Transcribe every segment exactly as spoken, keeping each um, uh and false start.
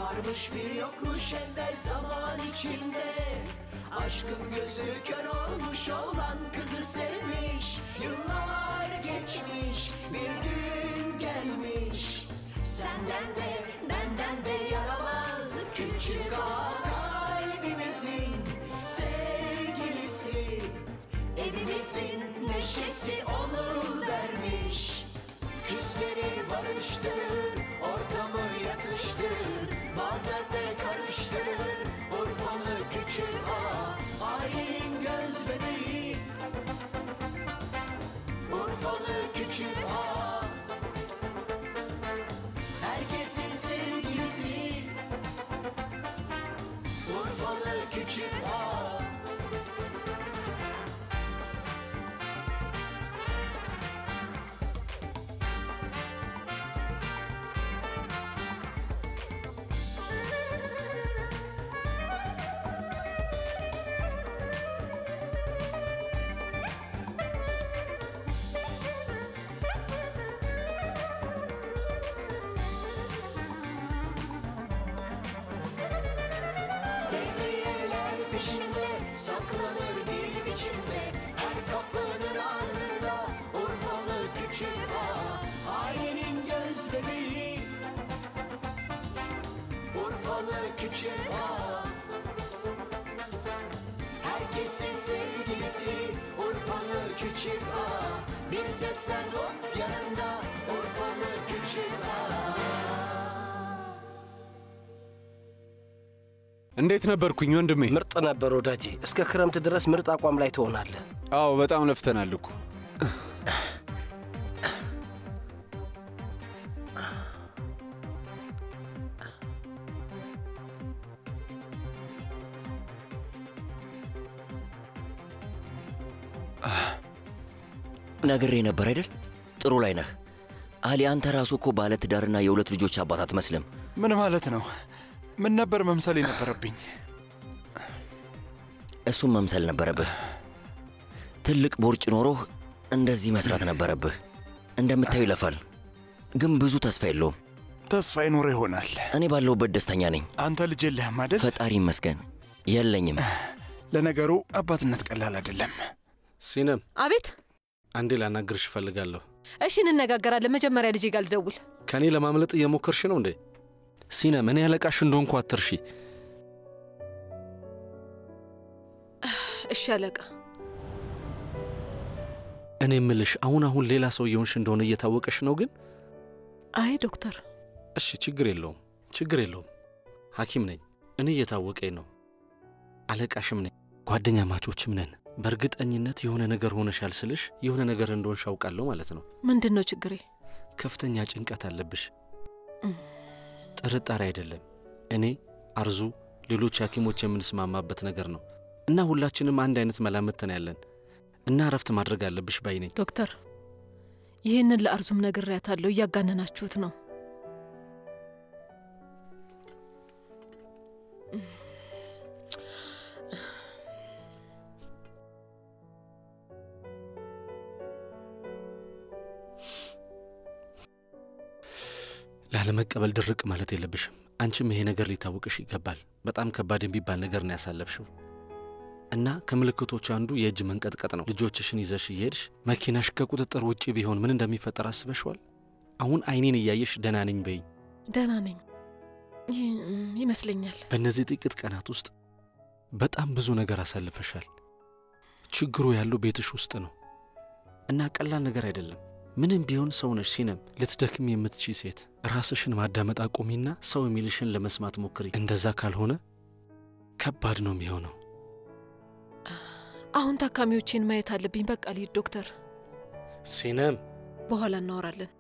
Varmış bir yokmuş evvel zaman içinde. Aşkın gözü kör olmuş olan kızı sevmiş. Yıllar geçmiş, bir gün gelmiş. Senden de benden de yaramaz küçük ağa kalbimizin sevgilisi. Evimizin neşesi oluvermiş. Küsleri barıştırır, ortamı yatıştırır, bazen de karıştırır. Urfalı küçük ağa, ailenin göz bebeği. Urfalı küçük ağa, herkesin sevgilisi. Urfalı küçük ağa. Saklanır bir biçimde her kapının ardında. Urfalı küçük ağa, ailenin göz bebeği. Urfalı küçük ağa, herkesin sevgilisi. Urfalı küçük ağa, bir sesten hop yanında. Urfalı küçük ağa. እንዴት ነበርኩኝ ወንድሜ? ምርጥ ነበር ወዳጄ። እስከ ክረምት ድረስ ምርጥ አቋም ላይ ትሆናለህ። አዎ በጣም ለፍተናል እኮ። ነግሬ ነበር አይደል? ጥሩ ላይ ነህ። አሊ አንተ ራሱ እኮ ባለ ትዳርና የሁለት ልጆች አባት አትመስልም። ምን ማለት ነው? ምን ነበር መምሰል የነበረብኝ? እሱም መምሰል ነበረብህ። ትልቅ ቦርጭ ኖሮህ እንደዚህ መስራት ነበረብህ። እንደምታዩ ይለፋል፣ ግን ብዙ ተስፋ የለውም። ተስፋ ይኖር ይሆናል። እኔ ባለሁበት ደስተኛ ነኝ። አንተ ልጅ የለህም አይደል? ፈጣሪ ይመስገን የለኝም። ለነገሩ አባትነት ቀላል አይደለም። ሲነም። አቤት። አንዴ ላናግርሽ እፈልጋለሁ። እሺ እንነጋገራለን። መጀመሪያ ልጄ ጋር ልደውል። ከኔ ለማምለጥ እየሞከርሽ ነው እንዴ? ሲነም፣ እኔ ያለቃሽ እንደሆንኩ አትርሺ። እሺ አለቃ። እኔ ምልሽ አሁን አሁን ሌላ ሰው የሆንሽ እንደሆነ እየታወቀሽ ነው ግን? አይ ዶክተር። እሺ ችግር የለውም ችግር የለውም። ሐኪም ነኝ። እኔ እየታወቀኝ ነው። አለቃሽም ነኝ። ጓደኛ ማቾችም ነን። በእርግጠኝነት የሆነ ነገር ሆነሻል ስልሽ የሆነ ነገር እንደሆንሽ አውቃለሁ ማለት ነው። ምንድነው ችግሬ? ከፍተኛ ጭንቀት አለብሽ። ጥርጣሬ አይደለም። እኔ አርዙ ሌሎች ሐኪሞች የምንስማማበት ነገር ነው እና ሁላችንም አንድ አይነት መላምት ነው ያለን እና ረፍት ማድረግ አለብሽ ባይ ነኝ። ዶክተር ይሄንን ለአርዙም ነግሬያታለሁ። እያጋነናችሁት ነው። ላለመቀበል ድርቅ ማለት የለብሽም። አንቺም ይሄ ነገር ሊታወቅሽ ይገባል። በጣም ከባድ የሚባል ነገር ነው ያሳለፍሽው እና ከምልክቶች አንዱ የእጅ መንቀጥቀጥ ነው። ልጆችሽን ይዘሽ ይሄድሽ መኪናሽ ከቁጥጥር ውጪ ቢሆን ምን እንደሚፈጠር አስበሽዋል? አሁን አይኔን እያየሽ ደህና ነኝ በይ። ደህና ነኝ ይመስለኛል። በእነዚህ ጥቂት ቀናት ውስጥ በጣም ብዙ ነገር አሳልፈሻል። ችግሩ ያለው ቤትሽ ውስጥ ነው እና ቀላል ነገር አይደለም። ምንም ቢሆን ሰው ነሽ ሲነም። ልትደክም የምትችይ ሴት። ራስሽን ማዳመጥ አቁሚና ሰው የሚልሽን ለመስማት ሞክሪ። እንደዛ ካልሆነ ከባድ ነው የሚሆነው። አሁን ታካሚዎችን ማየት አለብኝ። በቃ ልሂድ ዶክተር። ሲነም በኋላ እናወራለን።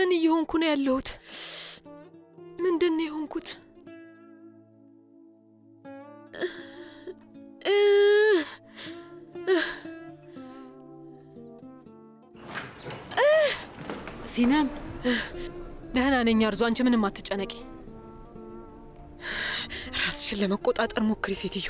ምን እየሆንኩ ነው ያለሁት? ምንድን ነው የሆንኩት? ሲናም ደህና ነኝ አርዙ፣ አንቺ ምንም አትጨነቂ። ራስሽን ለመቆጣጠር ሞክሪ ሴትዮ።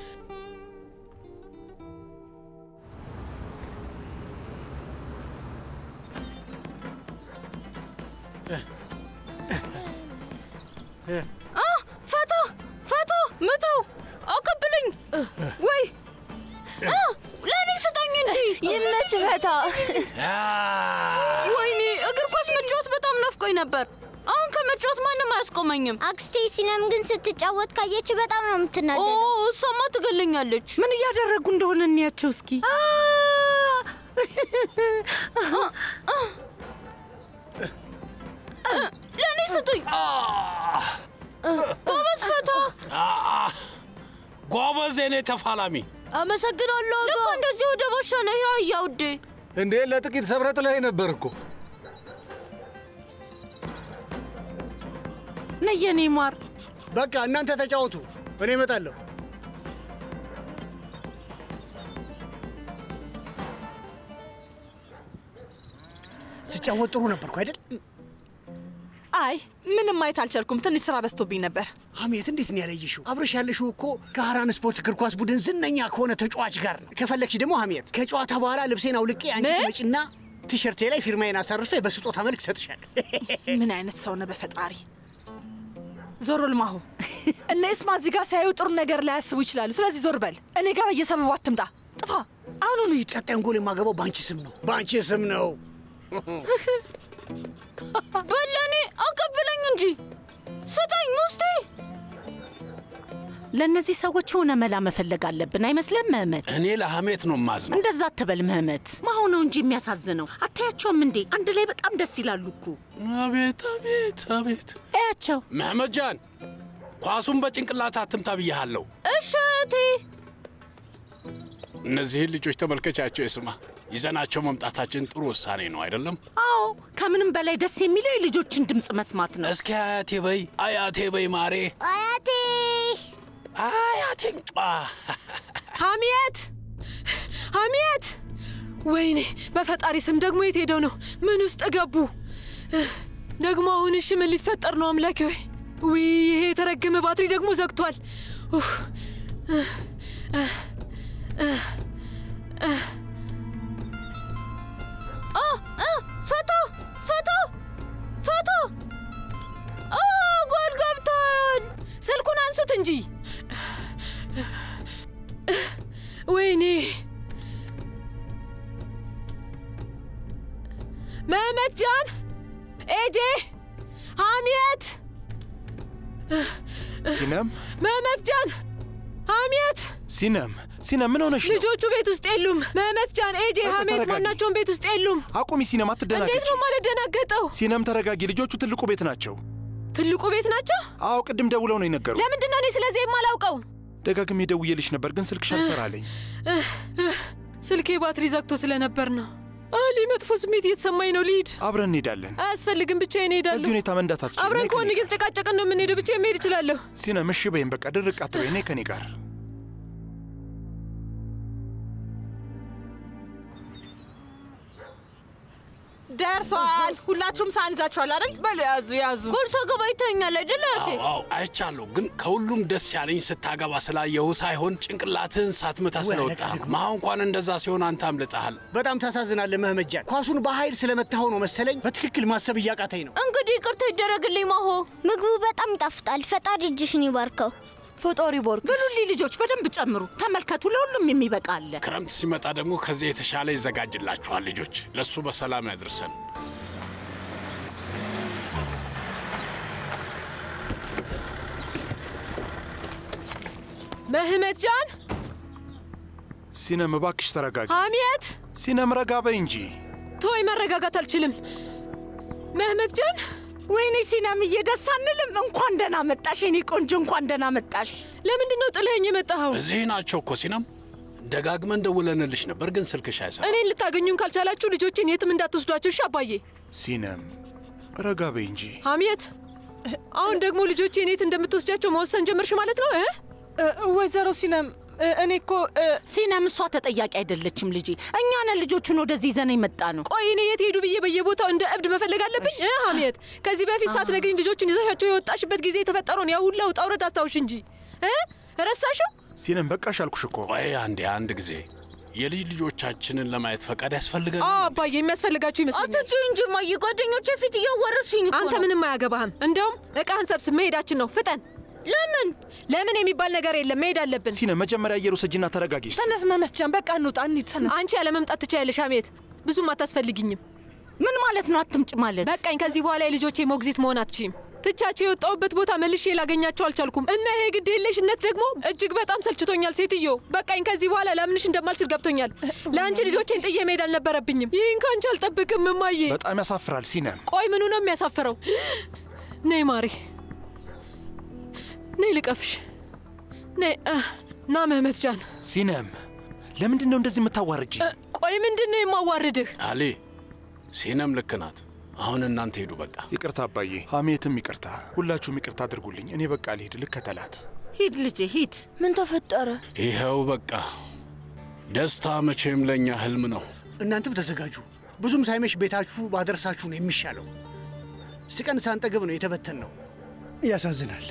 አ ፈታ ፈታ ምተው አቀብለኝ ወይ አ ለኔ ስጠኝ እንጂ ይመች ፈታ። ወይኔ እግር ኳስ መጫወት በጣም ናፍቆኝ ነበር። አሁን ከመጫወት ማንም አያስቆመኝም። አክስቴ ሲናም ግን ስትጫወት ካየች በጣም ነው የምትናደደው። ኦ እሷማ ትገለኛለች። ምን እያደረጉ እንደሆነ እንያቸው እስኪ። ለኔ ስጡኝ። ጎበዝ ፈታ። ጎበዝ የኔ ተፋላሚ። አመሰግናለሁ። ልክ እንደዚህ ወደ ባሻ ነው ያ ውዴ። እንዴ ለጥቂት ሰብረት ላይ ነበር እኮ። ነየኔ ማር በቃ እናንተ ተጫወቱ፣ እኔ እመጣለሁ። ስጫወት ጥሩ ነበርኩ አይደል? አይ ምንም ማየት አልቻልኩም። ትንሽ ስራ በዝቶብኝ ነበር። ሀሜት እንዴት ነው ያለየሽው? አብረሽ ያለሽው እኮ ከሀራን ስፖርት እግር ኳስ ቡድን ዝነኛ ከሆነ ተጫዋች ጋር ነው። ከፈለግሽ ደግሞ ሀሜት ከጨዋታ በኋላ ልብሴን አውልቄ አንቺ ትመጪና ቲሸርቴ ላይ ፊርማዬን አሳርፌ በስጦታ መልክ ሰጥሻለሁ። ምን አይነት ሰው ነው በፈጣሪ። ዞር ልማሁ እነ እስማ እዚህ ጋር ሲያዩ ጥሩ ነገር ላያስቡ ይችላሉ። ስለዚህ ዞር በል። እኔ ጋር በየሰበቡ አትምጣ። ጥፋ። አሁኑኑ ሂድ። ቀጣዩን ጎል የማገባው በአንቺ ስም ነው፣ በአንቺ ስም ነው። በለኔ አቀብለኝ እንጂ ስጠኝ ውስጤ። ለእነዚህ ሰዎች የሆነ መላ መፈለግ አለብን አይመስልም ምህመት? እኔ ለሀሜት ነው ማዝነው። እንደዛ አትበል ምህመት። ማሆነው እንጂ የሚያሳዝነው አታያቸውም እንዴ? አንድ ላይ በጣም ደስ ይላሉ እኮ። አቤት አቤት አቤት። እያቸው መህመድ ጃን፣ ኳሱን በጭንቅላት አትምታ ብያለሁ። እሺ እቴ። እነዚህን ልጆች ተመልከቻቸው። የስማ ይዘናቸው መምጣታችን ጥሩ ውሳኔ ነው አይደለም? አዎ፣ ከምንም በላይ ደስ የሚለው የልጆችን ድምፅ መስማት ነው። እስኪ አያቴ በይ፣ አያቴ በይ ማሬ። አያቴ አያቴ። ሀሚየት ሀሚየት! ወይኔ በፈጣሪ ስም ደግሞ የት ሄደው ነው? ምን ውስጥ ገቡ ደግሞ? አሁን እሺ ምን ሊፈጠር ነው? አምላኬ ወይ! ውይ ይሄ የተረገመ ባትሪ ደግሞ ዘግቷል። ፈቶ ፈቶ ፈቶ ጎል ገብቷል። ስልኩን አንሱት እንጂ። ወይኔ መህመት ጃን፣ ኤጄ፣ ሀሚየት። ሲነም መህመት ጃን፣ ሀሚየት። ሲነም ሲነም ምን ሆነሽ ነው? ልጆቹ ቤት ውስጥ የሉም። መህመት ጃን፣ ኤጄ፣ ሀሚየት ማናቸውም ቤት ውስጥ የሉም። አቁሚ ሲነም፣ አትደናገጪ። እንዴት ነው ማልደናገጠው? ሲነም ተረጋጊ። ልጆቹ ትልቁ ቤት ናቸው። ትልቁ ቤት ናቸው? አዎ፣ ቅድም ደውለው ነው የነገሩ። ለምንድን ነው እኔ ስለዚህ የማላውቀው? ደጋግሜ ደውዬልሽ ነበር ግን ስልክሽ አልሰራለኝ። ስልኬ ባትሪ ዘግቶ ስለነበር ነው። አሊ መጥፎ ስሜት እየተሰማኝ ነው። ልሂድ። አብረን እንሄዳለን። አያስፈልግም፣ ብቻዬን እሄዳለሁ። በዚህ ሁኔታ መንዳት አትችልም። አብረን ከሆነ እየተጨቃጨቅን ነው የምንሄደው። ብቻዬን መሄድ እችላለሁ። ሲነም እሺ በይም፣ በቃ ድርቅ አትበይ። ነይ ከኔ ጋር። ደርሷል። ሁላችሁም ሳህን ይዛችኋል አይደል? በሉ ያዙ ያዙ። ጎርሶ ገባ ይተኛል አይደል? እቴ አዎ አይቻለሁ። ግን ከሁሉም ደስ ያለኝ ስታገባ ስላየሁ ሳይሆን ጭንቅላትን ሳትመታ ስለወጣ። ማሁ እንኳን እንደዛ ሲሆን አንተ አምልጠሃል። በጣም ታሳዝናለህ መህመድ ጃን። ኳሱን በኃይል ስለመታኸው ነው መሰለኝ በትክክል ማሰብ እያቃተኝ ነው። እንግዲህ ይቅርታ ይደረግልኝ ማሆ። ምግቡ በጣም ይጣፍጣል። ፈጣሪ እጅሽን ይባርከው። ፈጣሪ ይባርክ። ብሉልኝ ልጆች፣ በደንብ ጨምሩ። ተመልከቱ፣ ለሁሉም የሚበቃ አለ። ክረምት ሲመጣ ደግሞ ከዚህ የተሻለ ይዘጋጅላችኋል። ልጆች ለሱ በሰላም ያድርሰን። መህመት ጃን። ሲነም እባክሽ ተረጋጊ። ሀሚየት። ሲነም ረጋ በይ እንጂ። ተወይ፣ መረጋጋት አልችልም። መህመት ጃን። ወይኔ ሲናምዬ፣ ደስ አንልም? እንኳን ደህና መጣሽ የኔ ቆንጆ፣ እንኳን ደህና መጣሽ። ለምንድን ነው ጥለኸኝ የመጣኸው? እዚህ ናቸው እኮ ሲናም። ደጋግመን ደውለንልሽ ነበር ግን ስልክሽ አይሰራም። እኔን ልታገኙን ካልቻላችሁ ልጆችን የትም እንዳትወስዷቸው። እሺ አባዬ። ሲነም ረጋ በይ እንጂ ሐሚየት። አሁን ደግሞ ልጆቼን የት እንደምትወስጃቸው መወሰን ጀመርሽ ማለት ነው? ወይዘሮ ሲነም እኔ እኮ ሲነም እሷ ተጠያቂ አይደለችም ልጄ። እኛ ነን ልጆቹን ወደዚህ ይዘን የመጣ ነው። ቆይ እኔ የት ሄዱ ብዬ በየቦታው እንደ እብድ መፈለግ አለብኝ? ሐሚየት ከዚህ በፊት ሳትነግሪኝ ልጆቹን ይዘሻቸው የወጣሽበት ጊዜ የተፈጠረውን ያ ሁላ ውጣ ውረድ አስታውሽ እንጂ ረሳሽው? ሲነም በቃሽ አልኩሽ እኮ። ቆይ አንዴ አንድ ጊዜ የልጅ ልጆቻችንን ለማየት ፈቃድ ያስፈልጋል? አዎ አባዬ የሚያስፈልጋችሁ ይመስለኛል። አትጩ እንጂ ማዬ፣ ጓደኞቼ ፊት እያወረሽኝ እኮ ነው። አንተ ምንም አያገባህም። እንደውም ዕቃህን ሰብስብ መሄዳችን ነው። ፍጠን። ለምን ለምን የሚባል ነገር የለም። መሄድ አለብን። ሲነም መጀመሪያ አየር ውሰጂና ተረጋጊ። ተነስ መመስጃን፣ በቃ እንውጣ እንሂድ። ተነስ። አንቺ ያለ መምጣት ትችያለሽ ሐሚየት። ብዙም አታስፈልጊኝም። ምን ማለት ነው አትምጭ ማለት? በቃኝ። ከዚህ በኋላ የልጆቼ ሞግዚት መሆን አትችይም። ትቻቸው የወጣሁበት ቦታ መልሼ ላገኛቸው አልቻልኩም እና ይሄ ግድ የለሽነት ደግሞ እጅግ በጣም ሰልችቶኛል ሴትዮ። በቃኝ። ከዚህ በኋላ ላምንሽ እንደማልችል ገብቶኛል። ለአንቺ ልጆቼን ጥዬ መሄድ አልነበረብኝም። ይህን ካንቺ አልጠብቅም እማዬ። በጣም ያሳፍራል ሲነም። ቆይ ምኑ ነው የሚያሳፍረው? ነይ ማሬ፣ ነይ ልቀፍሽ። ነይ ና መህመት ጃን። ሲነም ለምንድን ነው እንደዚህ የምታዋርጂ? ቆይ ምንድን ነው የማዋርድህ? አሊ ሲነም ልክ ናት። አሁን እናንተ ሄዱ በቃ። ይቅርታ አባዬ፣ ሐሜትም ይቅርታ፣ ሁላችሁም ይቅርታ አድርጉልኝ። እኔ በቃ ልሄድ፣ ልከተላት። ሂድ ልጄ ሂድ። ምን ተፈጠረ? ይኸው በቃ ደስታ መቼም ለኛ ህልም ነው። እናንተም ተዘጋጁ። ብዙም ሳይመሽ ቤታችሁ ባደርሳችሁ ነው የሚሻለው። ስቀን ሳንጠግብ ነው የተበተን ነው። ያሳዝናል።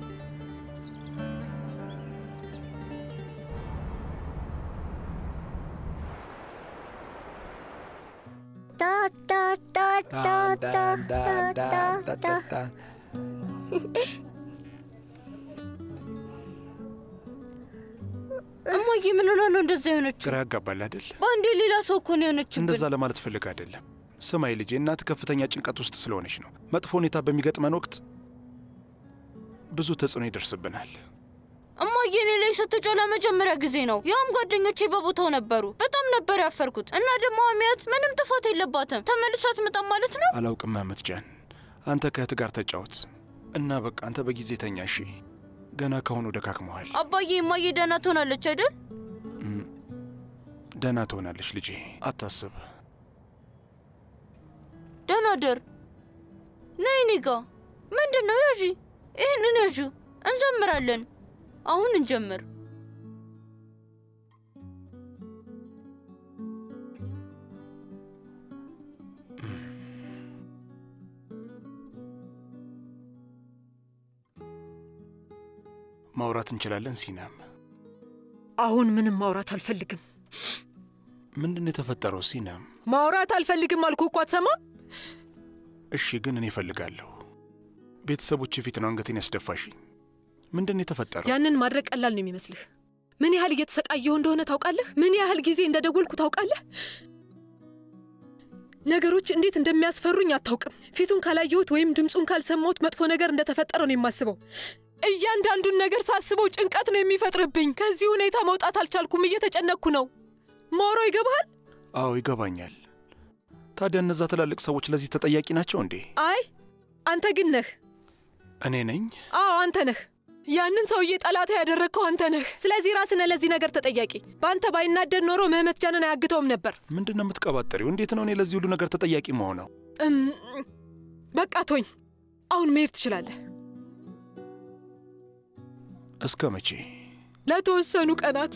እማዬ ምን ሆና ነው እንደዛ የሆነችው? ግራ ያጋባል አይደል? በአንዴ ሌላ ሰው እኮ ነው የሆነችው። እንደዛ ለማለት ፈልግ አይደለም። ስማይ ልጄ፣ እናት ከፍተኛ ጭንቀት ውስጥ ስለሆነች ነው። መጥፎ ሁኔታ በሚገጥመን ወቅት ብዙ ተጽዕኖ ይደርስብናል። እማዬ እኔ ላይ ስትጮህ ለመጀመሪያ ጊዜ ነው። ያውም ጓደኞቼ በቦታው ነበሩ። በጣም ነበር ያፈርኩት። እና ደግሞ ሐሚየት ምንም ጥፋት የለባትም። ተመልሳ አትመጣም ማለት ነው? አላውቅም መህመት ጃን፣ አንተ ከእህት ጋር ተጫወት እና በቃ አንተ በጊዜ ተኛ እሺ። ገና ከሆኑ ደካክመዋል። አባዬ እማዬ ደህና ትሆናለች አይደል? ደህና ትሆናለች ልጄ፣ አታስብ። ደህና ደር። ነይ እኔ ጋ። ምንድን ነው? ያዢ፣ ይህንን ያዢ። እንዘምራለን። አሁን እንጀምር። ማውራት እንችላለን ሲናም? አሁን ምንም ማውራት አልፈልግም። ምንድን የተፈጠረው ሲናም? ማውራት አልፈልግም አልኩ እኮ አትሰማም? እሺ ግን እኔ እፈልጋለሁ። ቤተሰቦቼ ፊት ነው አንገቴን ያስደፋሽኝ። ምንድን የተፈጠረው? ያንን ማድረግ ቀላል ነው የሚመስልህ? ምን ያህል እየተሰቃየሁ እንደሆነ ታውቃለህ? ምን ያህል ጊዜ እንደደወልኩ ታውቃለህ? ነገሮች እንዴት እንደሚያስፈሩኝ አታውቅም። ፊቱን ካላየሁት ወይም ድምጹን ካልሰማሁት መጥፎ ነገር እንደተፈጠረ ነው የማስበው። እያንዳንዱን ነገር ሳስበው ጭንቀት ነው የሚፈጥርብኝ። ከዚህ ሁኔታ መውጣት አልቻልኩም። እየተጨነቅኩ ነው። ሞሮ ይገባሃል? አዎ ይገባኛል። ታዲያ እነዛ ትላልቅ ሰዎች ለዚህ ተጠያቂ ናቸው እንዴ? አይ አንተ ግን ነህ። እኔ ነኝ? አዎ አንተ ነህ። ያንን ሰውዬ ጠላት ያደረግከው አንተ ነህ። ስለዚህ ራስህ ነህ ለዚህ ነገር ተጠያቂ። በአንተ ባይናደድ ኖሮ መህመት ጃንን አያግተውም ነበር። ምንድን ነው የምትቀባጠሪው? እንዴት ነው እኔ ለዚህ ሁሉ ነገር ተጠያቂ መሆነው? በቃ ቶኝ። አሁን መሄድ ትችላለህ። እስከ መቼ? ለተወሰኑ ቀናት፣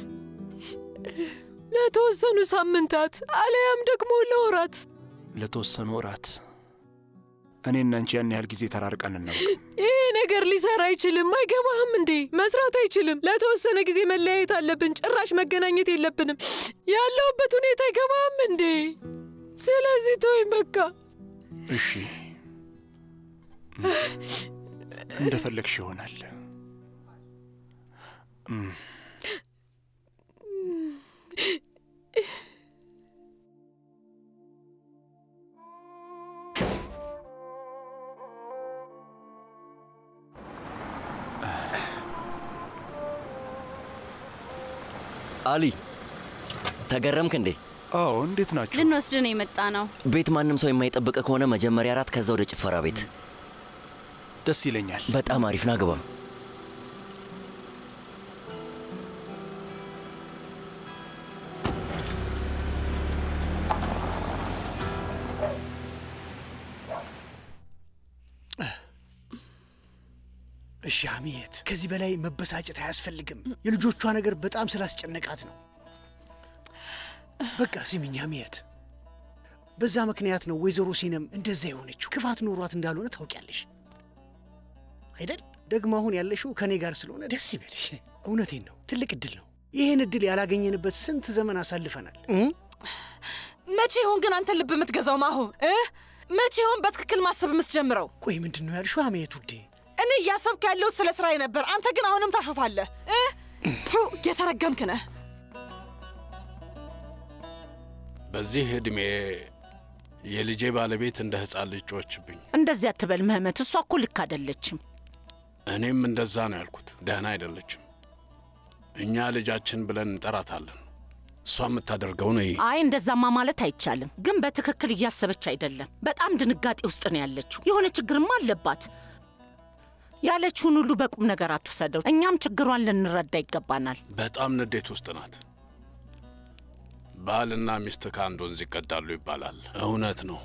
ለተወሰኑ ሳምንታት፣ አለያም ደግሞ ለወራት። ለተወሰኑ ወራት? እኔና አንቺ ያን ያህል ጊዜ ተራርቀን ነው። ይሄ ነገር ሊሰራ አይችልም። አይገባህም እንዴ? መስራት አይችልም። ለተወሰነ ጊዜ መለያየት አለብን። ጭራሽ መገናኘት የለብንም። ያለሁበት ሁኔታ አይገባህም እንዴ? ስለዚህ ተወኝ በቃ። እሺ እንደፈለግሽ ይሆናል። አሊ ተገረምክ እንዴ? አዎ እንዴት ናችሁ? ልንወስድ ነው የመጣ ነው። ቤት ማንም ሰው የማይጠብቅ ከሆነ መጀመሪያ ራት ከዛ ወደ ጭፈራ ቤት። ደስ ይለኛል። በጣም አሪፍ ና ግባ። እሺ ሐሚየት፣ ከዚህ በላይ መበሳጨት አያስፈልግም። የልጆቿ ነገር በጣም ስላስጨነቃት ነው። በቃ ስሚኝ ሐሚየት፣ በዛ ምክንያት ነው ወይዘሮ ሲነም እንደዛ የሆነችው። ክፋት ኖሯት እንዳልሆነ ታውቂያለሽ አይደል? ደግሞ አሁን ያለሽው ከኔ ጋር ስለሆነ ደስ ይበልሽ። እውነቴን ነው፣ ትልቅ እድል ነው። ይሄን እድል ያላገኘንበት ስንት ዘመን አሳልፈናል። መቼ ይሆን ግን አንተ ልብ የምትገዛው ማሁ? መቼ ይሆን በትክክል ማሰብ የምትጀምረው? ቆይ ምንድን ነው ያልሽው ሐሚየት ውዴ? እኔ እያሰብክ ያለሁት ስለ ስራዬ ነበር። አንተ ግን አሁንም ታሾፋለህ። ፑ የተረገምክ ነህ። በዚህ እድሜ የልጄ ባለቤት እንደ ህፃን ልጅ ጮችብኝ። እንደዚህ አትበል መህመት፣ እሷ እኮ ልክ አይደለችም። እኔም እንደዛ ነው ያልኩት። ደህና አይደለችም። እኛ ልጃችን ብለን እንጠራታለን። እሷ የምታደርገው ነው። አይ እንደዛማ ማለት አይቻልም። ግን በትክክል እያሰበች አይደለም። በጣም ድንጋጤ ውስጥ ነው ያለችው። የሆነ ችግርማ አለባት። ያለችውን ሁሉ በቁም ነገር አትውሰደው። እኛም ችግሯን ልንረዳ ይገባናል። በጣም ንዴት ውስጥ ናት። ባልና ሚስት ከአንድ ወንዝ ይቀዳሉ ይባላል። እውነት ነው።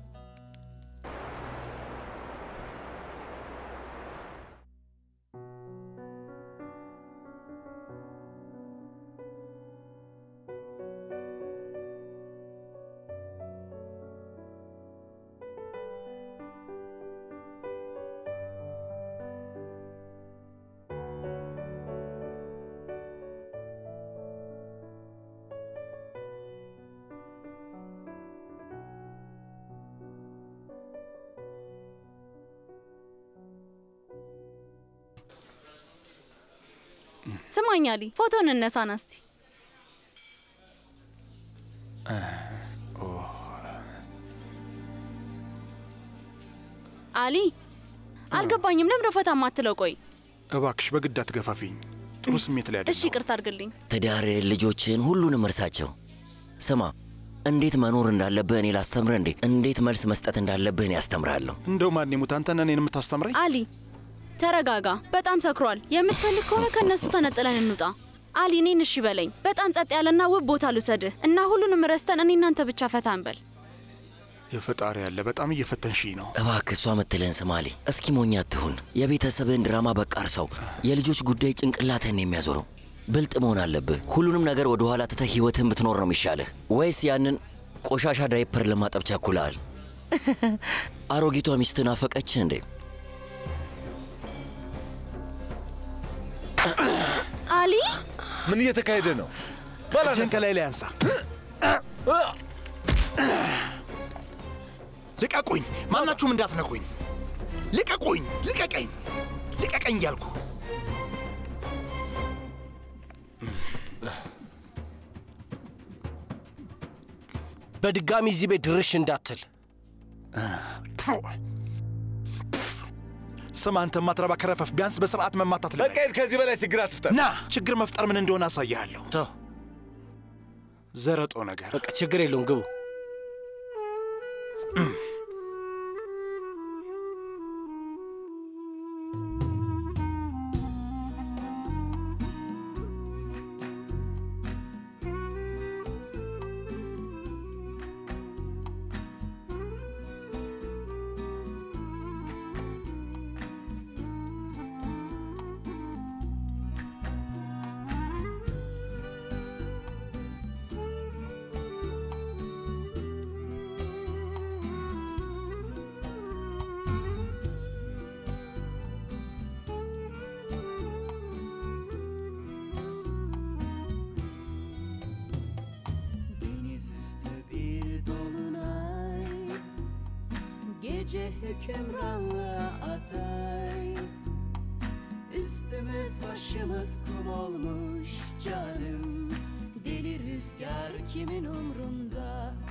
ስማኝ አሊ፣ ፎቶን እነሳና እስቲ። አሊ አልገባኝም። ለምን ፈታ ማትለው? ቆይ እባክሽ በግድ አትገፋፊኝ። ጥሩ ስሜት ላይ አይደለም። እሺ ይቅርታ አድርግልኝ። ትዳር፣ ልጆችን፣ ሁሉንም እርሳቸው። ስማ፣ እንዴት መኖር እንዳለብህ እኔ ላስተምርህ እንዴ? እንዴት መልስ መስጠት እንዳለብህ እኔ አስተምርሃለሁ። እንደው ማን ይሙት አንተ ነህ እኔን የምታስተምረኝ? አሊ ተረጋጋ። በጣም ሰክሯል። የምትፈልግ ከሆነ ከነሱ ተነጥለን እንውጣ። አሊ እኔን እሺ በለኝ። በጣም ጸጥ ያለና ውብ ቦታ ልውሰድህ እና ሁሉንም ረስተን እኔ እናንተ ብቻ ፈታ እንበል። የፈጣሪ ያለ በጣም እየፈተንሽኝ ነው። እባክህ እሷ ምትልህን ስማ አሊ። እስኪ ሞኝ አትሁን። የቤተሰብህን ድራማ በቃ እርሳው። የልጆች ጉዳይ ጭንቅላትህን የሚያዞረው። ብልጥ መሆን አለብህ። ሁሉንም ነገር ወደ ኋላ ትተህ ህይወትህን ብትኖር ነው የሚሻልህ። ወይስ ያንን ቆሻሻ ዳይፐር ለማጠብ ቸኩለሃል? አሮጊቷ ሚስትህ ናፈቀችህ እንዴ? አሊ ምን እየተካሄደ ነው? ባላንስ ከላይ ላይ አንሳ። ልቀቁኝ! ማናችሁም እንዳትነኩኝ! ልቀቁኝ! ልቀቀኝ! ልቀቀኝ እያልኩ በድጋሚ እዚህ ቤት ድርሽ እንዳትል። ስማ አንተ ማትረባ ከረፈፍ፣ ቢያንስ በስርዓት መማታት ለምን? በቃ ከዚህ በላይ ችግር አትፍጠር። ና ችግር መፍጠር ምን እንደሆነ አሳያለሁ። ተው ዘረጦ ነገር። በቃ ችግር የለውም፣ ግቡ። Gece hükümranlığa aday, üstümüz başımız kum olmuş canım. Deli rüzgar kimin umrunda?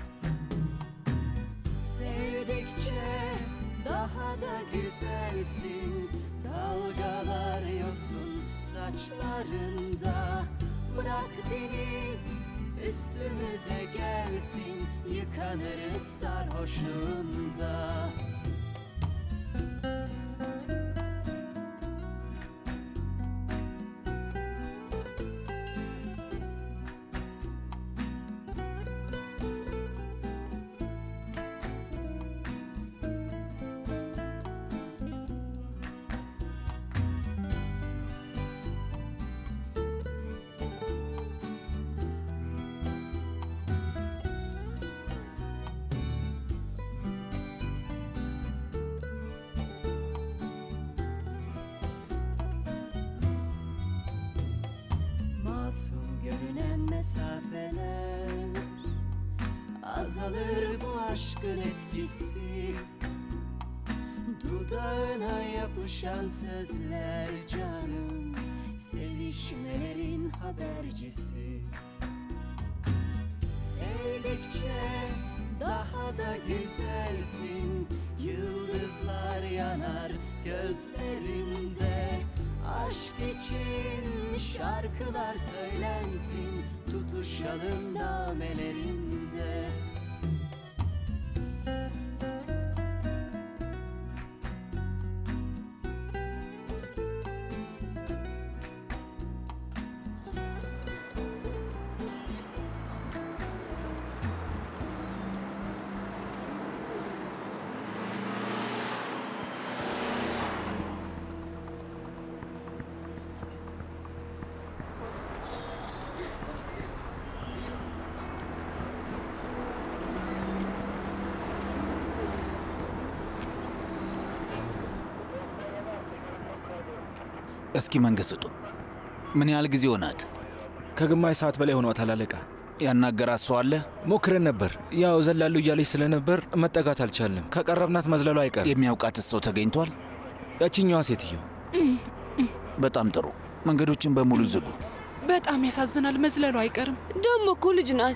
Sevdikçe daha da güzelsin. Dalgalar yosun saçlarında. Bırak deniz üstümüze gelsin, yıkanırız sarhoşluğunda. görünen mesafeler azalır bu aşkın etkisi. Dudağına yapışan sözler canım, sevişmelerin habercisi. Sevdikçe daha da güzelsin, yıldızlar yanar gözlerinde. Aşk için şarkılar söylensin, tutuşalım namelerinde. እስኪ መንገድ ስጡ። ምን ያህል ጊዜ ሆናት? ከግማሽ ሰዓት በላይ ሆኗታል አለቃ። ያናገራት ሰው አለ? ሞክረን ነበር። ያው ዘላሉ እያለች ስለነበር መጠጋት አልቻልንም። ከቀረብናት መዝለሉ አይቀር። የሚያውቃት ሰው ተገኝቷል? ያቺኛዋ ሴትዮ። በጣም ጥሩ። መንገዶችን በሙሉ ዝጉ። በጣም ያሳዝናል። መዝለሉ አይቀርም። ደሞ እኮ ልጅ ናት።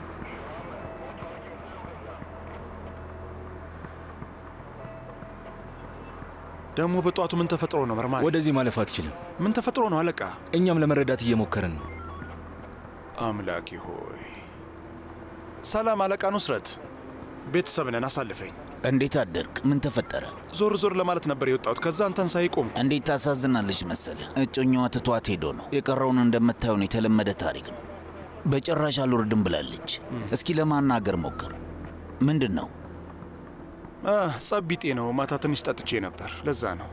ደግሞ በጧቱ ምን ተፈጥሮ ነው መርማሪ? ወደዚህ ማለፍ አትችልም። ምን ተፈጥሮ ነው አለቃ? እኛም ለመረዳት እየሞከርን ነው። አምላኬ ሆይ። ሰላም አለቃ ኑስረት። ቤተሰብ ነን፣ አሳልፈኝ። እንዴት አደርክ? ምን ተፈጠረ? ዞር ዞር ለማለት ነበር የወጣሁት። ከዛ አንተን ሳይ ቆምኩ። እንዴት ታሳዝናለች መሰለ። እጮኛዋ ትቷት ሄዶ ነው። የቀረውን እንደምታየው ነው፣ የተለመደ ታሪክ ነው። በጭራሽ አልወርድም ብላለች። እስኪ ለማናገር ሞክር። ምንድን ነው? ጸቢጤ ነው። ማታ ትንሽ ጠጥቼ ነበር፣ ለዛ ነው።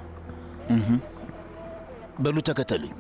በሉ ተከተሉኝ።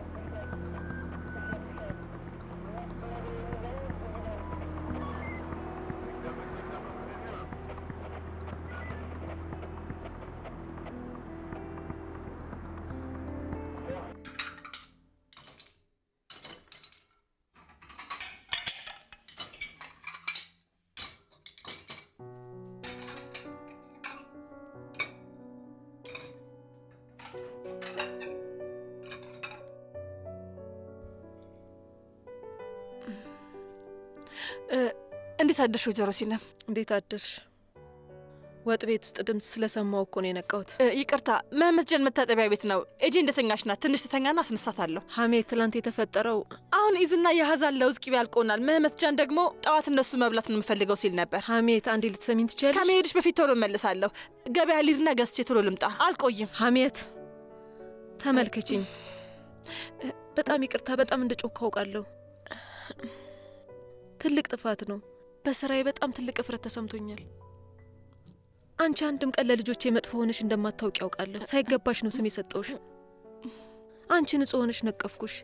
እንዴት አደርሽ ወይዘሮ ሲነም? እንዴት አደርሽ? ወጥ ቤት ውስጥ ድምፅ ስለሰማው እኮ ነው የነቃሁት። ይቅርታ፣ መህመት ጀን መታጠቢያ ቤት ነው። እጄ እንደተኛሽ ናት። ትንሽ ትተኛና አስነሳታለሁ። ሐሜት፣ ትላንት የተፈጠረው አሁን ኢዝና የሀዛን ለውዝ ቅቤ ያልቆናል። መህመት ጀን ደግሞ ጠዋት እነሱ መብላት ነው የምፈልገው ሲል ነበር። ሐሜት፣ አንዴ ልትሰሚኝ ትችያለሽ? ከመሄድሽ በፊት ቶሎ እመልሳለሁ። ገበያ ልሂድና ገዝቼ ቶሎ ልምጣ። አልቆይም። ሐሜት፣ ተመልከቺኝ። በጣም ይቅርታ፣ በጣም እንደጮክ አውቃለሁ። ትልቅ ጥፋት ነው። በስራዬ በጣም ትልቅ እፍረት ተሰምቶኛል። አንቺ አንድም ቀን ለልጆቼ መጥፎ ሆነሽ እንደማታውቂ ያውቃለሁ። ሳይገባሽ ነው ስም የሰጠውሽ። አንቺ ንጹህ ሆነሽ ነቀፍኩሽ።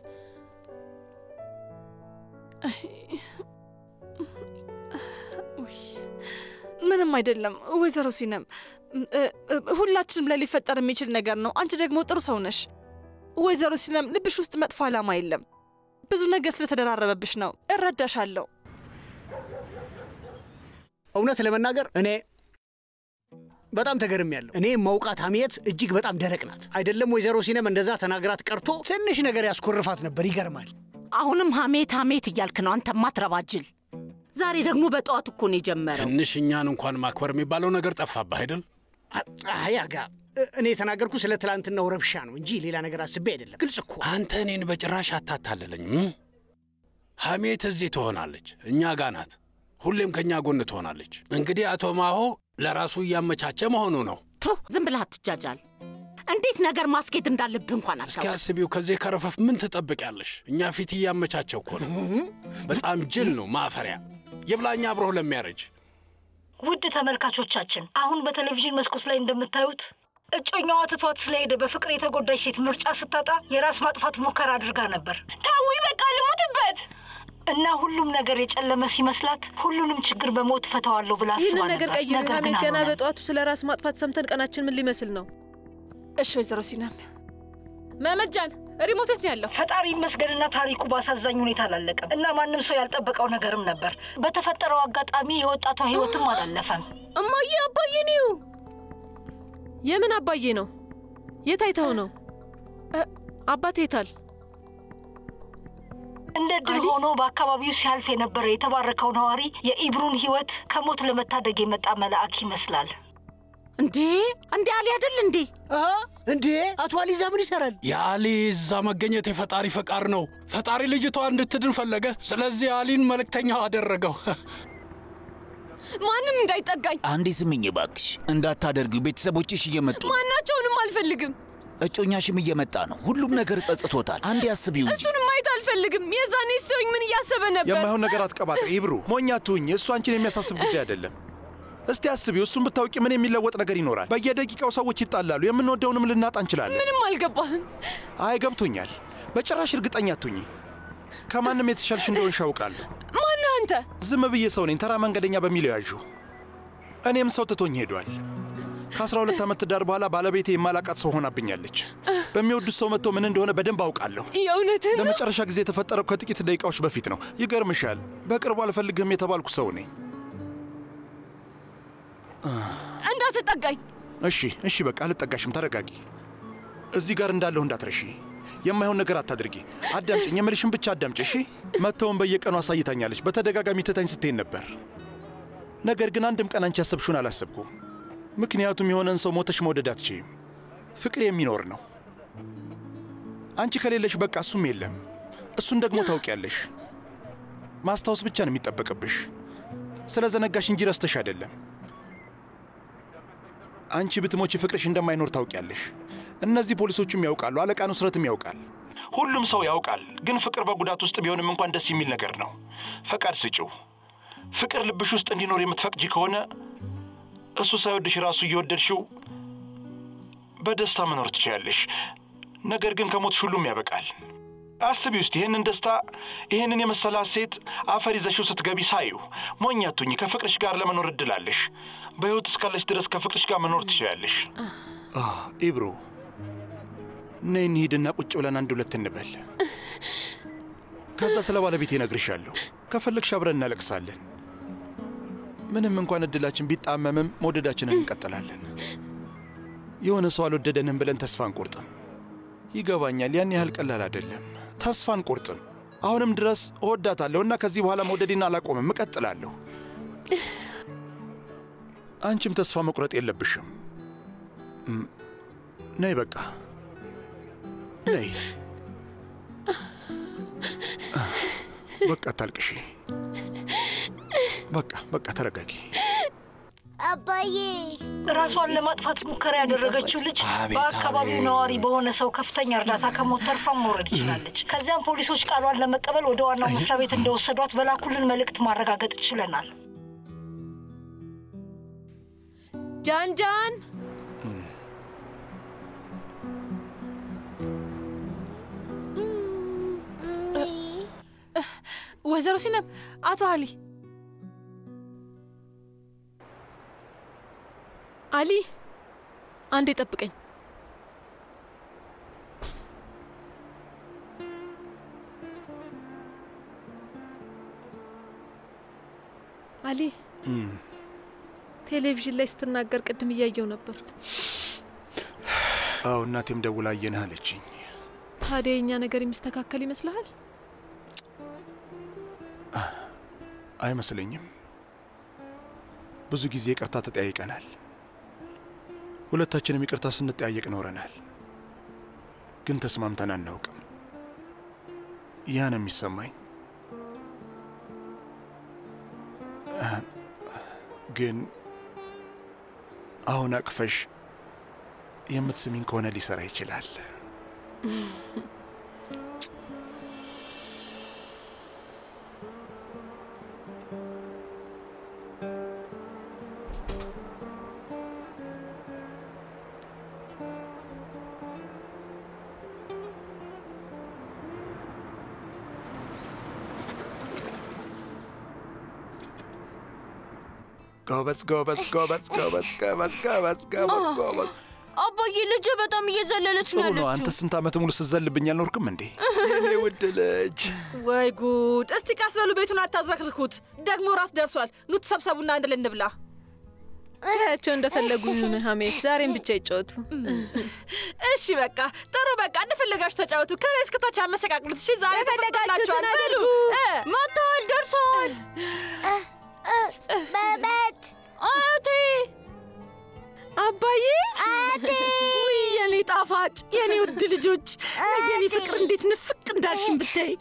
ምንም አይደለም ወይዘሮ ሲነም፣ ሁላችንም ላይ ሊፈጠር የሚችል ነገር ነው። አንቺ ደግሞ ጥሩ ሰው ነሽ ወይዘሮ ሲነም። ልብሽ ውስጥ መጥፎ ዓላማ የለም። ብዙ ነገር ስለተደራረበብሽ ነው። እረዳሻለሁ። እውነት ለመናገር እኔ በጣም ተገርሜያለሁ። እኔ መውቃት ሐሜት እጅግ በጣም ደረቅ ናት። አይደለም ወይዘሮ ሲነም እንደዛ ተናግራት ቀርቶ ትንሽ ነገር ያስኮርፋት ነበር። ይገርማል። አሁንም ሐሜት ሐሜት እያልክ ነው አንተ ማትረባጅል። ዛሬ ደግሞ በጠዋት እኮ ነው የጀመረው። ትንሽ እኛን እንኳን ማክበር የሚባለው ነገር ጠፋብህ አይደል? አይ አጋ፣ እኔ የተናገርኩ ስለ ትላንትናው ረብሻ ነው እንጂ ሌላ ነገር አስቤ አይደለም። ግልጽ እኮ። አንተ እኔን በጭራሽ አታታለለኝም። ሐሜት እዚህ ትሆናለች፣ እኛ ጋ ናት። ሁሌም ከኛ ጎን ትሆናለች። እንግዲህ አቶ ማሆ ለራሱ እያመቻቸ መሆኑ ነው። ዝም ብለህ አትጃጃል። እንዴት ነገር ማስኬድ እንዳለብህ እንኳን አታውቅም። እስኪ አስቢው፣ ከዚህ ከረፈፍ ምን ትጠብቂያለሽ? እኛ ፊት እያመቻቸው እኮ ነው። በጣም ጅል ነው፣ ማፈሪያ። ይብላኛ አብሮህ ለሚያረጅ። ውድ ተመልካቾቻችን፣ አሁን በቴሌቪዥን መስኮት ላይ እንደምታዩት እጮኛዋ ትቷት ስለሄደ በፍቅር የተጎዳች ሴት ምርጫ ስታጣ የራስ ማጥፋት ሙከራ አድርጋ ነበር። ታዊ በቃ ልሙትበት እና ሁሉም ነገር የጨለመ ሲመስላት ሁሉንም ችግር በሞት ፈታዋለሁ ብላ አስባ ነበር። ይህንን ነገር ቀይሩ ሐሜት። ገና በጠዋቱ ስለ ራስ ማጥፋት ሰምተን ቀናችን ምን ሊመስል ነው? እሺ ወይዘሮ ሲነም፣ መህመት ጃን ሪሞት የት ነው ያለው? ፈጣሪ ይመስገንና ታሪኩ ባሳዛኝ ሁኔታ አላለቀም እና ማንም ሰው ያልጠበቀው ነገርም ነበር። በተፈጠረው አጋጣሚ የወጣቷ ህይወትም አላለፈም። እማዬ አባዬ ነው። የምን አባዬ ነው? የት አይተው ነው? አባቴ የታል? እንደ ድል ሆኖ በአካባቢው ሲያልፍ የነበረ የተባረከው ነዋሪ የኢብሩን ህይወት ከሞት ለመታደግ የመጣ መልአክ ይመስላል። እንዴ እንዴ አሊ አይደል እንዴ? እንዴ አቶ አሊ እዛ ምን ይሰራል? የአሊ እዛ መገኘት የፈጣሪ ፈቃድ ነው። ፈጣሪ ልጅቷ እንድትድን ፈለገ። ስለዚህ አሊን መልእክተኛው አደረገው። ማንም እንዳይጠጋኝ። አንዴ ስምኝ እባክሽ፣ እንዳታደርጊው። ቤተሰቦችሽ እየመጡ ነው። ማናቸውንም አልፈልግም። እጮኛሽም እየመጣ ነው። ሁሉም ነገር ጸጽቶታል። አንዴ አስቢው እንጂ። እሱንም ማየት አልፈልግም። የዛኔ ስቶኝ ምን እያሰበ ነበር? የማይሆን ነገር አትቀባጥሪ ኢብሩ። ሞኝ አትሁኝ። እሱ አንቺን የሚያሳስብ ጉዳይ አይደለም። እስቲ አስቢው። እሱን ብታውቂ ምን የሚለወጥ ነገር ይኖራል? በየደቂቃው ሰዎች ይጣላሉ። የምንወደውንም ልናጣ እንችላለን። ምንም አልገባህም። አይ ገብቶኛል። በጭራሽ እርግጠኛ አትሁኝ። ከማንም የተሻልሽ እንደሆንሽ አውቃለሁ። ማን አንተ? ዝም ብዬ ሰው ነኝ፣ ተራ መንገደኛ በሚለው ያዡ። እኔም ሰው ትቶኝ ሄዷል። ከአስራ ሁለት ዓመት ትዳር በኋላ ባለቤቴ የማላቃት ሰው ሆናብኛለች። በሚወዱት ሰው መጥቶ ምን እንደሆነ በደንብ አውቃለሁ። የእውነትህን ነው? ለመጨረሻ ጊዜ የተፈጠረው ከጥቂት ደቂቃዎች በፊት ነው። ይገርምሻል፣ በቅርቡ አልፈልግህም የተባልኩ ሰው ነኝ። እንዳትጠጋኝ። እሺ እሺ፣ በቃ አልጠጋሽም። ተረጋጊ። እዚህ ጋር እንዳለሁ እንዳትረሺ። የማይሆን ነገር አታድርጊ። አዳምጪኝ፣ የምልሽን ብቻ አዳምጪ። እሺ። መተውን በየቀኑ አሳይታኛለች። በተደጋጋሚ ትተኝ ስትሄድ ነበር። ነገር ግን አንድም ቀን አንቺ ያሰብሽውን አላሰብኩም። ምክንያቱም የሆነን ሰው ሞተሽ መውደድ አትችይም። ፍቅር የሚኖር ነው። አንቺ ከሌለሽ በቃ እሱም የለም። እሱን ደግሞ ታውቂያለሽ። ማስታወስ ብቻ ነው የሚጠበቅብሽ። ስለ ዘነጋሽ እንጂ ረስተሽ አይደለም። አንቺ ብትሞቺ ፍቅርሽ እንደማይኖር ታውቂያለሽ። እነዚህ ፖሊሶቹም ያውቃሉ፣ አለቃ ኑስረትም ያውቃል። ሁሉም ሰው ያውቃል። ግን ፍቅር በጉዳት ውስጥ ቢሆንም እንኳን ደስ የሚል ነገር ነው። ፈቃድ ስጪው። ፍቅር ልብሽ ውስጥ እንዲኖር የምትፈቅጂ ከሆነ እሱ ሳይወድሽ ራሱ እየወደድሽው በደስታ መኖር ትችያለሽ። ነገር ግን ከሞትሽ ሁሉም ያበቃል። አስቢ ውስጥ ይህንን ደስታ፣ ይህንን የመሰለ ሴት አፈር ይዘሽው ስትገቢ ሳዩ። ሞኝ አትሁኝ። ከፍቅርሽ ጋር ለመኖር እድላለሽ። በሕይወት እስካለሽ ድረስ ከፍቅርሽ ጋር መኖር ትችያለሽ። ኢብሩ ነይ እንሂድና ቁጭ ብለን አንድ ሁለት እንበል። ከዛ ስለ ባለቤቴ እነግርሻለሁ። ከፈለግሽ አብረን እናለቅሳለን። ምንም እንኳን እድላችን ቢጣመምም መውደዳችንን እንቀጥላለን። የሆነ ሰው አልወደደንም ብለን ተስፋ አንቆርጥም። ይገባኛል፣ ያን ያህል ቀላል አይደለም። ተስፋ አንቆርጥም። አሁንም ድረስ እወዳታለሁ እና ከዚህ በኋላ መውደዴን አላቆምም፣ እቀጥላለሁ። አንቺም ተስፋ መቁረጥ የለብሽም። ነይ በቃ ነይ። በቃ ታልቅሺ። በቃ በቃ ተረጋጊ። አባዬ ራሷን ለማጥፋት ሙከራ ያደረገችው ልጅ በአካባቢው ነዋሪ በሆነ ሰው ከፍተኛ እርዳታ ከሞት ተርፋ መውረድ ይችላለች። ከዚያም ፖሊሶች ቃሏን ለመቀበል ወደ ዋናው መስሪያ ቤት እንደወሰዷት በላኩልን መልእክት ማረጋገጥ ችለናል። ጃን ጃን ወይዘሮ ሲነም፣ አቶ አሊ አሊ አንዴ ጠብቀኝ። አሊ ቴሌቪዥን ላይ ስትናገር ቅድም እያየው ነበር። አዎ እናቴም ደውላ አየንህ አለችኝ። ታዲያ የኛ ነገር የሚስተካከል ይመስልሃል? አይመስለኝም። ብዙ ጊዜ ይቅርታ ተጠያይቀናል። ሁለታችንም ይቅርታ ስንጠያየቅ ኖረናል። ግን ተስማምተን አናውቅም። ያ ነው የሚሰማኝ። ግን አሁን አቅፈሽ የምትስሚኝ ከሆነ ሊሰራ ይችላል። ጎበዝ ጎበዝ ጎበዝ ጎበዝ ጎበዝ ጎበዝ ጎበዝ ጎበዝ አባዬ ልጅ በጣም እየዘለለች ነው ያለችው። አንተ ስንት ዓመት ሙሉ ስትዘልብኝ አልኖርክም እንዴ? የኔ ውድ ልጅ። ወይ ጉድ! እስቲ ቀስ በሉ፣ ቤቱን አታዝረክርኩት። ደግሞ ራት ደርሷል። ኑ ተሰብሰቡና አንድ ላይ እንብላ። እያቸው እንደፈለጉ ይሁን ሐሜት፣ ዛሬም ብቻ ይጫወቱ። እሺ በቃ ጥሩ፣ በቃ እንደፈለጋችሁ ተጫወቱ። ከኔ እስከታች አመሰቃቅሉት። እሺ ዛሬ ፈለጋችሁትን አድርጉ። መጥተዋል፣ ደርሰዋል። በበት አያቴ፣ አባዬ፣ አያቴ። ውይ የኔ ጣፋጭ፣ የኔ ውድ ልጆች፣ የኔ ፍቅር እንዴት ንፍቅ እንዳልሽኝ ብታይ።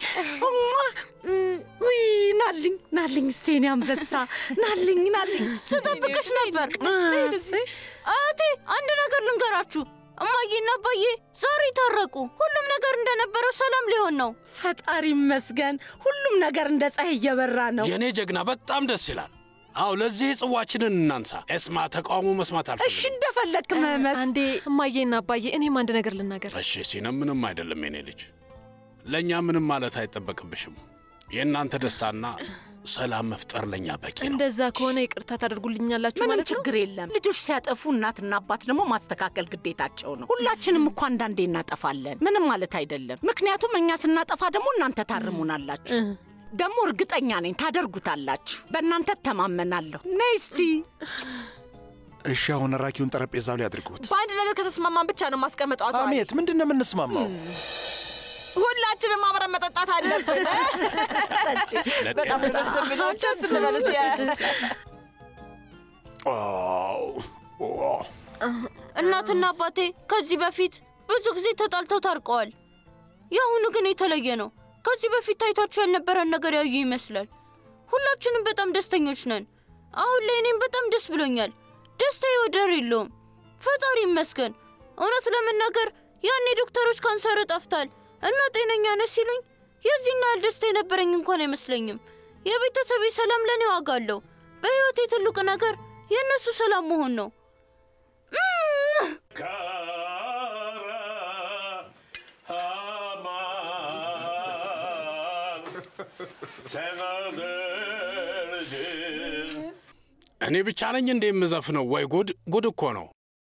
ውይ ናልኝ፣ ናልኝ እስቲ የኔ አንበሳ፣ ናልኝ፣ ናልኝ። ስጠብቅሽ ነበር። አያቴ፣ አንድ ነገር ልንገራችሁ። እማዬና አባዬ ዛሬ ታረቁ። ሁሉም ነገር እንደነበረው ሰላም ሊሆን ነው። ፈጣሪ ይመስገን። ሁሉም ነገር እንደ ፀሐይ እየበራ ነው። የኔ ጀግና፣ በጣም ደስ ይላል። አው ለዚህ ጽዋችንን እናንሳ። እስማ ተቃውሞ መስማት አልፈልግም። እሺ እንደፈለክ መህመት። አንዴ እማዬና አባዬ፣ እኔም አንድ ነገር ልናገር። እሺ ሲነም፣ ምንም አይደለም የኔ ልጅ። ለእኛ ምንም ማለት አይጠበቅብሽም። የእናንተ ደስታና ሰላም መፍጠር ለኛ በቂ ነው። እንደዛ ከሆነ ይቅርታ ታደርጉልኛላችሁ ማለት ነው? ችግር የለም። ልጆች ሲያጠፉ እናትና አባት ደግሞ ማስተካከል ግዴታቸው ነው። ሁላችንም እኮ አንዳንዴ እናጠፋለን። ምንም ማለት አይደለም። ምክንያቱም እኛ ስናጠፋ ደግሞ እናንተ ታርሙናላችሁ። ደግሞ እርግጠኛ ነኝ ታደርጉታላችሁ። በእናንተ ተማመናለሁ። ነይ እስቲ። እሺ አሁን ራኪውን ጠረጴዛው ላይ አድርጉት። በአንድ ነገር ከተስማማን ብቻ ነው ማስቀመጣው። ሐሜት፣ ምንድነው የምንስማማው? ሁላችንም አብረን መጠጣት አለብን። በጣም ደስ ብሎኝ ቸርስ ልበልስ። እናትና አባቴ ከዚህ በፊት ብዙ ጊዜ ተጣልተው ታርቀዋል። የአሁኑ ግን የተለየ ነው። ከዚህ በፊት ታይቷቸው ያልነበረን ነገር ያዩ ይመስላል። ሁላችንም በጣም ደስተኞች ነን። አሁን ላይ እኔም በጣም ደስ ብሎኛል። ደስታዬ ወደር የለውም። ፈጣሪ ይመስገን። እውነት ለመናገር ያኔ ዶክተሮች ካንሰር ጠፍቷል እና ጤነኛ ነሽ ሲሉኝ የዚህና ያህል ደስታ የነበረኝ እንኳን አይመስለኝም። የቤተሰቤ ሰላም ለእኔ ዋጋ አለው። በሕይወቴ ትልቁ ነገር የእነሱ ሰላም መሆን ነው። እኔ ብቻ ነኝ እንደ የምዘፍነው? ወይ ጉድ! ጉድ እኮ ነው።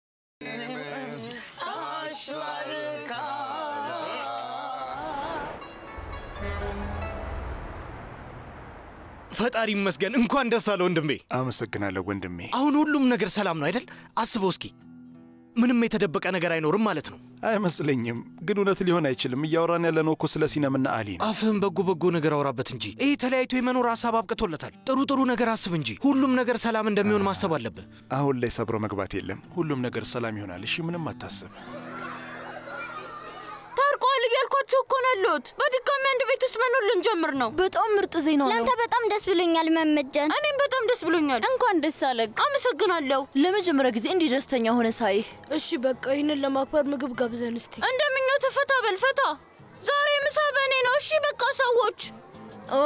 ፈጣሪ ይመስገን። እንኳን ደስ አለ ወንድሜ። አመሰግናለሁ ወንድሜ። አሁን ሁሉም ነገር ሰላም ነው አይደል? አስበው እስኪ፣ ምንም የተደበቀ ነገር አይኖርም ማለት ነው። አይመስለኝም፣ ግን እውነት ሊሆን አይችልም። እያወራን ያለነው እኮ ስለ ሲነምና አሊ ነው። አፍህን በጎ በጎ ነገር አውራበት እንጂ ይህ ተለያይቶ የመኖር ሀሳብ አብቅቶለታል። ጥሩ ጥሩ ነገር አስብ እንጂ ሁሉም ነገር ሰላም እንደሚሆን ማሰብ አለብህ። አሁን ላይ ሰብሮ መግባት የለም። ሁሉም ነገር ሰላም ይሆናል። እሺ ምንም አታስብ። ታርቋል እያልኳችሁ እኮ ነው ያለሁት። በድጋሚ አንድ ቤት ውስጥ መኖር ልንጀምር ነው። በጣም ምርጥ ዜና ነው። ለአንተ በጣም ደስ ብሎኛል መመጀን። እኔም በጣም ደስ ብሎኛል። እንኳን ደስ አለህ። አመሰግናለሁ። ለመጀመሪያ ጊዜ እንዲህ ደስተኛ ሆነ ሳይህ። እሺ በቃ ይህንን ለማክበር ምግብ ጋብዘን እስቲ። እንደምኞት ፈታ በል ፈታ። ዛሬ ምሳ በእኔ ነው። እሺ በቃ ሰዎች። ኦ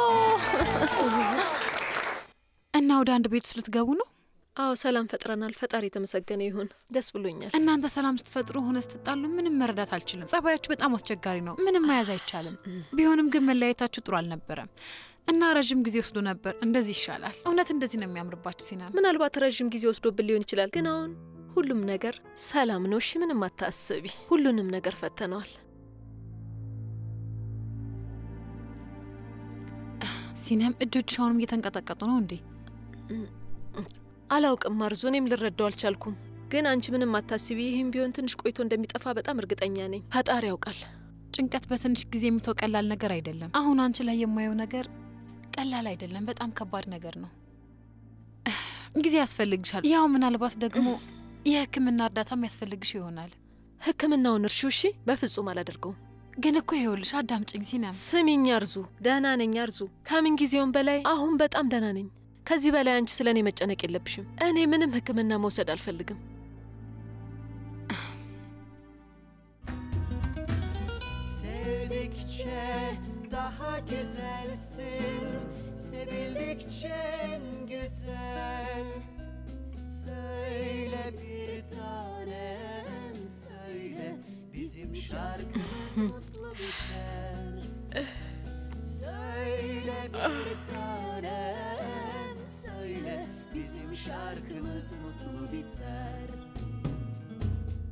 እና ወደ አንድ ቤት ውስጥ ልትገቡ ነው? አዎ ሰላም ፈጥረናል። ፈጣሪ የተመሰገነ ይሁን። ደስ ብሎኛል። እናንተ ሰላም ስትፈጥሩ ሆነ ስትጣሉ ምንም መረዳት አልችልም። ጸባያችሁ በጣም አስቸጋሪ ነው። ምንም መያዝ አይቻልም። ቢሆንም ግን መለያየታችሁ ጥሩ አልነበረም እና ረጅም ጊዜ ወስዶ ነበር። እንደዚህ ይሻላል። እውነት እንደዚህ ነው የሚያምርባችሁ ሲና። ምናልባት ረጅም ጊዜ ወስዶብን ሊሆን ይችላል፣ ግን አሁን ሁሉም ነገር ሰላም ነው። እሺ ምንም አታስቢ። ሁሉንም ነገር ፈተነዋል። ሲናም እጆችሽ አሁንም እየተንቀጠቀጡ ነው እንዴ? አላውቅም አርዙ፣ እኔም ልረዳው አልቻልኩም። ግን አንቺ ምንም አታስቢ። ይህም ቢሆን ትንሽ ቆይቶ እንደሚጠፋ በጣም እርግጠኛ ነኝ። ፈጣሪ ያውቃል። ጭንቀት በትንሽ ጊዜ የሚተው ቀላል ነገር አይደለም። አሁን አንቺ ላይ የማየው ነገር ቀላል አይደለም፣ በጣም ከባድ ነገር ነው። ጊዜ ያስፈልግሻል። ያው ምናልባት ደግሞ የሕክምና እርዳታም ያስፈልግሽ ይሆናል። ሕክምናውን እርሺው። እሺ በፍጹም አላደርገውም። ግን እኮ ይኸውልሽ፣ አዳምጪኝ ሲናም። ስሚኝ አርዙ፣ ደህና ነኝ አርዙ። ከምን ጊዜውም በላይ አሁን በጣም ደህና ነኝ። ከዚህ በላይ አንቺ ስለኔ መጨነቅ የለብሽም። እኔ ምንም ሕክምና መውሰድ አልፈልግም። Sevdikçe daha güzelsin, sevildikçe güzel. Söyle bir tanem söyle, bizim şarkımız mutlu biter. Söyle bir tanem söyle, bizim şarkımız mutlu biter.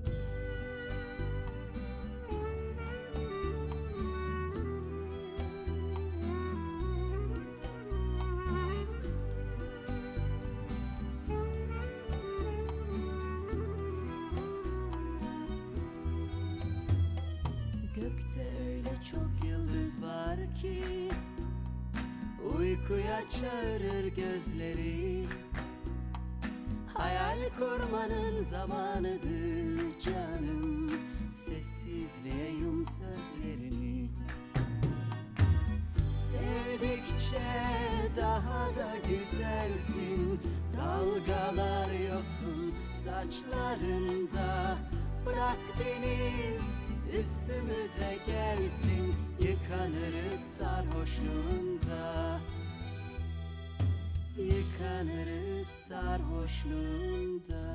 çok yıldız var ki uykuya çağırır gözleri. Hayal kurmanın zamanıdır canım, sessizliğe yum sözlerini. Sevdikçe daha da güzelsin, dalgalar yosun saçlarında. Bırak deniz üstümüze gelsin, yıkanırız sarhoşluğunda. Yıkanırız sarhoşluğunda.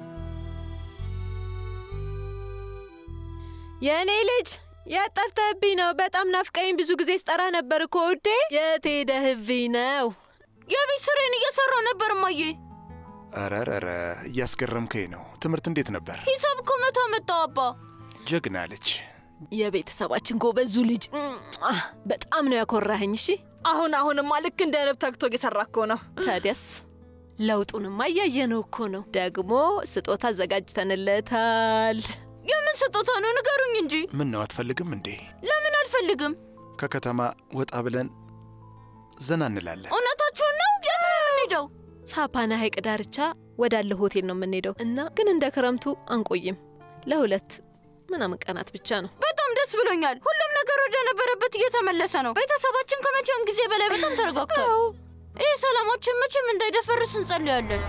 የኔ ልጅ የጠፍተህብኝ ነው። በጣም ናፍቀኝ። ብዙ ጊዜ ስጠራ ነበር እኮ ውዴ። የት ሄደህብኝ ነው? የቤት ስራዬን እየሰራሁ ነበር እማዬ። አረረረ እያስገረምከኝ ነው። ትምህርት እንዴት ነበር? ሂሳብ እኮ መቶ አመጣሁ አባ። ጀግና ልጅ። የቤተሰባችን ጎበዙ ልጅ። በጣም ነው ያኮራኸኝ። እሺ አሁን አሁንማ ልክ እንደ ንብ ተግቶ እየሰራ እኮ ነው። ታዲያስ ለውጡንማ እያየነው እኮ ነው። ደግሞ ስጦታ አዘጋጅተንለታል። የምን ስጦታ ነው ንገሩኝ እንጂ። ምን ነው አትፈልግም እንዴ? ለምን አልፈልግም? ከከተማ ወጣ ብለን ዘና እንላለን። እውነታችሁን ነው? የት ነው የምንሄደው? ሳፓና ሐይቅ ዳርቻ ወዳለ ሆቴል ነው የምንሄደው እና ግን እንደ ክረምቱ አንቆይም። ለሁለት ምናምን ቀናት ብቻ ነው። በጣም ደስ ብሎኛል። ሁሉም ነገር ወደ ነበረበት እየተመለሰ ነው። ቤተሰባችን ከመቼም ጊዜ በላይ በጣም ተረጋግቷል። ይህ ሰላማችን መቼም እንዳይደፈርስ እንጸልያለን።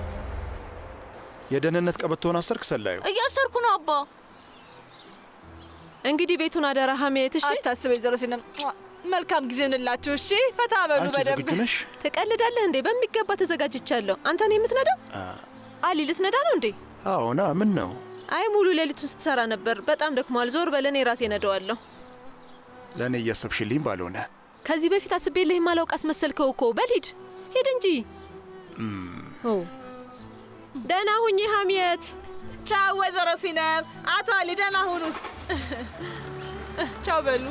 የደህንነት ቀበቶን አሰርክ ሰላዩ? እያሰርኩ ነው አባ። እንግዲህ ቤቱን አደራ ሐሜት። እሺ አታስበይ ዘሮ ሲነም መልካም ጊዜ እንላችሁ። እሺ ፈታ በሉ በደንብ። ዝግጁ ነሽ? ትቀልዳለህ እንዴ? በሚገባ ተዘጋጅቻለሁ። አንተ ነው የምትነዳው? አሊ ልትነዳ ነው እንዴ? አዎና። ምን ነው? አይ ሙሉ ሌሊቱን ስትሰራ ነበር። በጣም ደክሟል። ዞር በለኔ ራሴ ነዳዋለሁ። ለኔ እያሰብሽልኝ ባልሆነ። ከዚህ በፊት አስቤልህ ማላውቅ አስመሰልከው እኮ። በል ሂድ ሂድ እንጂ። ኦ ደህና ሁኚ ሐሜት። ቻው ወይዘሮ ሲነም። አቶ አሊ ደህና ሁኑ። ቻው በሉ።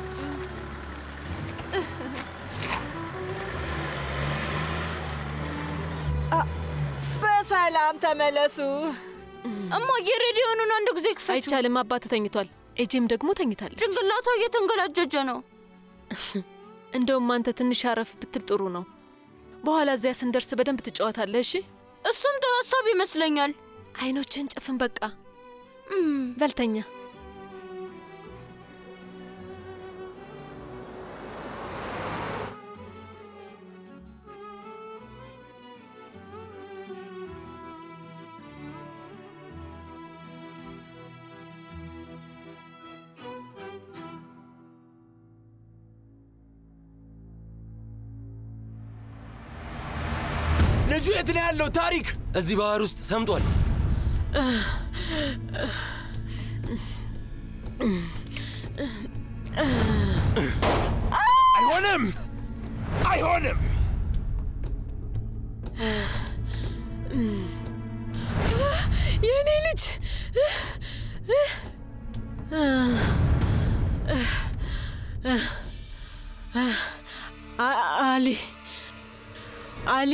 በሰላም ተመለሱ። እማዬ ሬዲዮኑን አንድ ጊዜ ክፈችው። አይቻልም፣ አባት ተኝቷል። ኤጄም ደግሞ ተኝታለች። ጭንቅላቷ እየተንገላጀጀ ነው። እንደውም አንተ ትንሽ አረፍ ብትል ጥሩ ነው። በኋላ እዚያ ስንደርስ በደንብ ትጫወታለህ። እሺ? እሱም ጥሩ ሀሳብ ይመስለኛል። አይኖችን ጨፍን። በቃ በልተኛ። ልጁ የት ነው ያለው? ታሪክ እዚህ ባህር ውስጥ ሰምጧል። አይሆንም፣ አይሆንም። የኔ ልጅ አሊ አሊ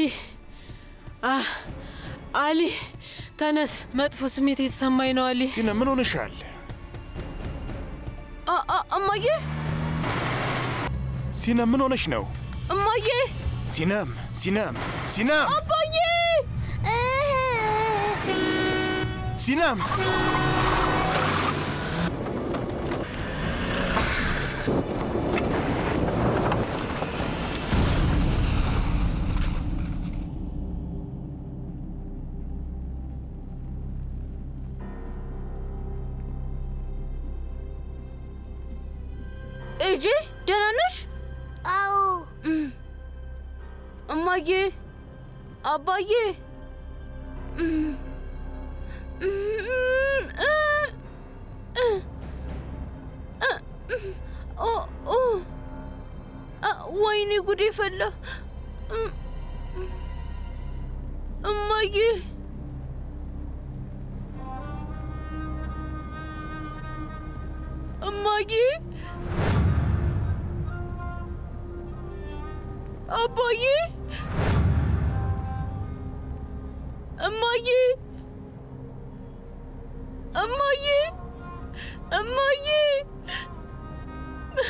አሊ ተነስ። መጥፎ ስሜት የተሰማኝ ነው። አሊ ሲነ ምን ሆነሻል? እማዬ ሲነ ምን ሆነሽ ነው? እማዬ ሲነም ሲነም ሲነም አባዬ ሲነም ኤጄ ደህና ነሽ? አዎ። እማዬ አባዬ ወይኔ ጉዴ ፈላ። እማዬ እማዬ አባዬ እማዬ እማዬ እማዬ